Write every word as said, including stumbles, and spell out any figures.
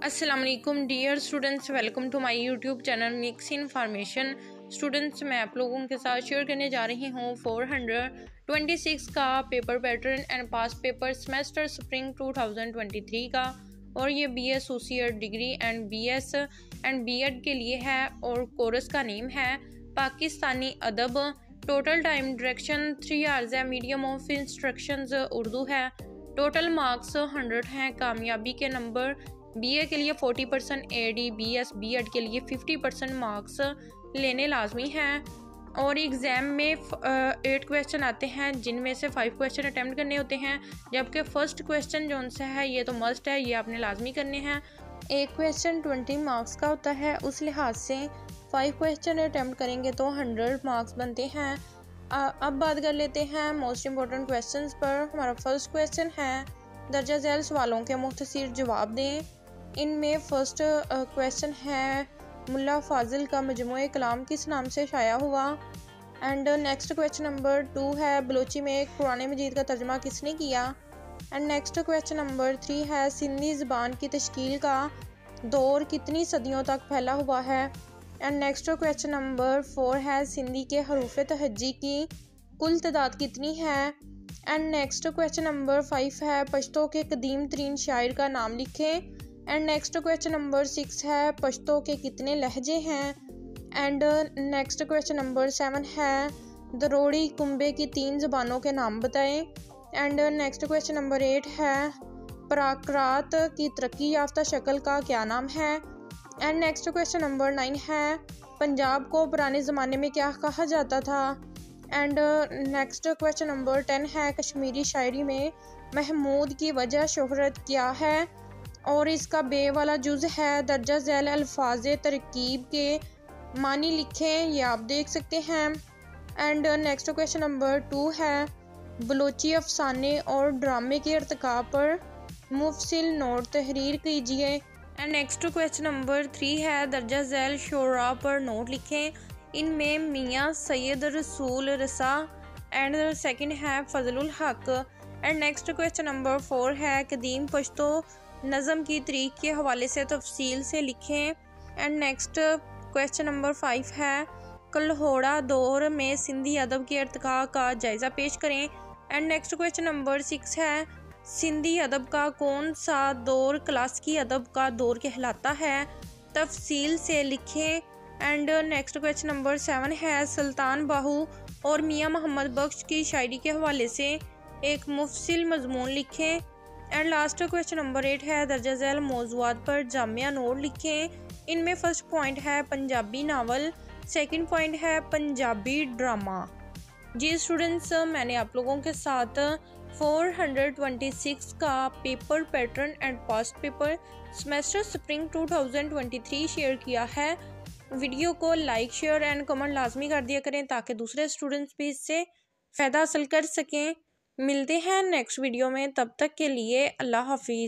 अस्सलाम वालेकुम dear students, welcome to my YouTube channel mix information. Students, मैं आप लोगों के साथ शेयर करने जा रही हूँ फोर हंड्रेड ट्वेंटी सिक्स का paper pattern and past paper semester spring two thousand twenty three का। और ये B S associate degree and B S and B Ed के लिए है और कोर्स का नेम है पाकिस्तानी अदब। Total time direction three hours है। मीडियम ऑफ इंस्ट्रक्शंस उर्दू है। टोटल मार्क्स हंड्रेड हैं। कामयाबी के नंबर बीए के लिए forty percent, A D B S B Ed के लिए फिफ्टी परसेंट मार्क्स लेने लाजमी हैं। और एग्ज़ाम में एट क्वेश्चन आते हैं जिनमें से फाइव क्वेश्चन अटैम्प्ट करने होते हैं, जबकि फ़र्स्ट क्वेश्चन जो उनसे है ये तो मस्ट है, ये आपने लाजमी करने हैं। एक क्वेश्चन ट्वेंटी मार्क्स का होता है, उस लिहाज से फाइव क्वेश्चन अटैम्प्ट करेंगे तो हंड्रेड मार्क्स बनते हैं। अब बात कर लेते हैं मोस्ट इम्पोर्टेंट क्वेश्चन पर। हमारा फर्स्ट क्वेश्चन है दर्जा झैल सवालों के मुख्तसर जवाब दें। इनमें फर्स्ट क्वेश्चन है मुल्ला फाजिल का मजमूए कलाम किस नाम से शाया हुआ। And next question number two है बलोची में कुरान मजीद का तर्जमा किसने किया। And next question number three है सिंधी ज़बान की तश्कील का दौर कितनी सदियों तक फैला हुआ है। And next question number four है सिंधी के हरूफ तहज्जी की कुल तादाद कितनी है। And next question number five है पश्तो के कदीम तरीन शायर का नाम लिखें। And next question number six है पश्तो के कितने लहजे हैं। And next question number seven है दरोड़ी कुंबे की तीन ज़बानों के नाम बताएं। And next question number eight है प्राकृत की तरक्की याफ्ता शक्ल का क्या नाम है। And next question number nine है पंजाब को पुराने ज़माने में क्या कहा जाता था। And next question number ten है कश्मीरी शायरी में महमूद की वजह शोहरत क्या है और इसका बे वाला जुज़ है। दर्जा झैल अल्फाज तरकीब के मानी लिखें, ये आप देख सकते हैं। And next question number two है बलोची अफसाने और ड्रामे के इर्तिकाब पर मुफसिल नोट तहरीर कीजिए। And next question number three है दर्जा झैल शोरा पर नोट लिखें, इनमें मियाँ सैयद रसूल रसा एंड सेकंड है Fazlul Haq. And next question number four है कदीम पश्तो नज़म की तरीक के हवाले से तफसील से लिखें। And next question number five है कल्होड़ा दौर में सिंधी अदब के इर्तिका का जायज़ा पेश करें। And next question number six है सिंधी अदब का कौन सा दौर क्लासिकी अदब का दौर कहलाता है, तफसील से लिखें। And next question number seven है सुल्तान बाहू और मियाँ मोहम्मद बख्श की शायरी के हवाले से एक मुफसिल मजमून लिखें। And last question number eight है दर्जा झैल मौज़ूआत पर जामिया नोट लिखें। इनमें फर्स्ट पॉइंट है पंजाबी नावल, सेकंड पॉइंट है पंजाबी ड्रामा। जी स्टूडेंट्स, मैंने आप लोगों के साथ फोर हंड्रेड ट्वेंटी सिक्स का paper pattern and past paper semester spring two thousand twenty three share किया है। वीडियो को लाइक शेयर एंड कमेंट लाजमी कर दिया करें ताकि दूसरे स्टूडेंट्स भी इससे फ़ायदा हासिल कर सकें। मिलते हैं नेक्स्ट वीडियो में, तब तक के लिए अल्लाह हाफिज़।